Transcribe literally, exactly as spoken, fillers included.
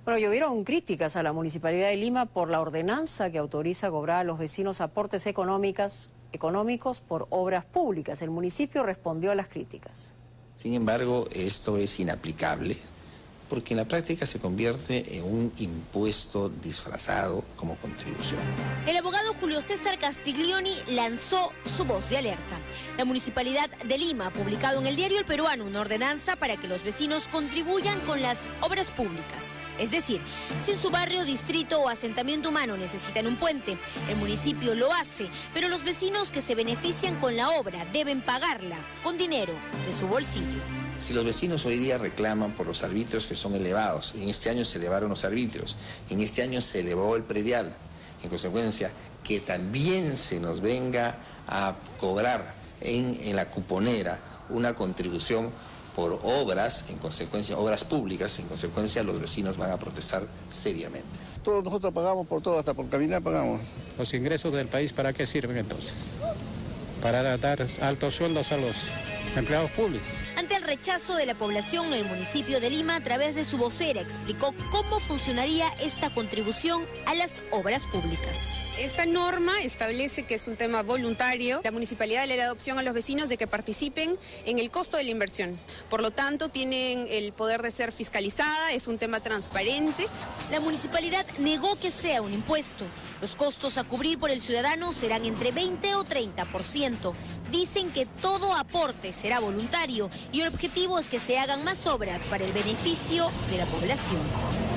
Bueno, llovieron críticas a la Municipalidad de Lima por la ordenanza que autoriza cobrar a los vecinos aportes económicas, económicos por obras públicas. El municipio respondió a las críticas. Sin embargo, esto es inaplicable porque en la práctica se convierte en un impuesto disfrazado como contribución. El abogado Julio César Castiglioni lanzó su voz de alerta. La Municipalidad de Lima ha publicado en el diario El Peruano una ordenanza para que los vecinos contribuyan con las obras públicas. Es decir, si en su barrio, distrito o asentamiento humano necesitan un puente, el municipio lo hace, pero los vecinos que se benefician con la obra deben pagarla con dinero de su bolsillo. Si los vecinos hoy día reclaman por los arbitrios que son elevados, en este año se elevaron los arbitrios, en este año se elevó el predial, en consecuencia, que también se nos venga a cobrar en, en la cuponera una contribución por obras, en consecuencia, obras públicas, en consecuencia los vecinos van a protestar seriamente. Todos nosotros pagamos por todo, hasta por caminar pagamos. ¿Los ingresos del país para qué sirven entonces? Para dar altos sueldos a los empleados públicos. Ante el rechazo de la población, el municipio de Lima, a través de su vocera, explicó cómo funcionaría esta contribución a las obras públicas. Esta norma establece que es un tema voluntario. La municipalidad le da opción a los vecinos de que participen en el costo de la inversión. Por lo tanto, tienen el poder de ser fiscalizada, es un tema transparente. La municipalidad negó que sea un impuesto. Los costos a cubrir por el ciudadano serán entre veinte o treinta por ciento. Dicen que todo aporte será voluntario y el objetivo es que se hagan más obras para el beneficio de la población.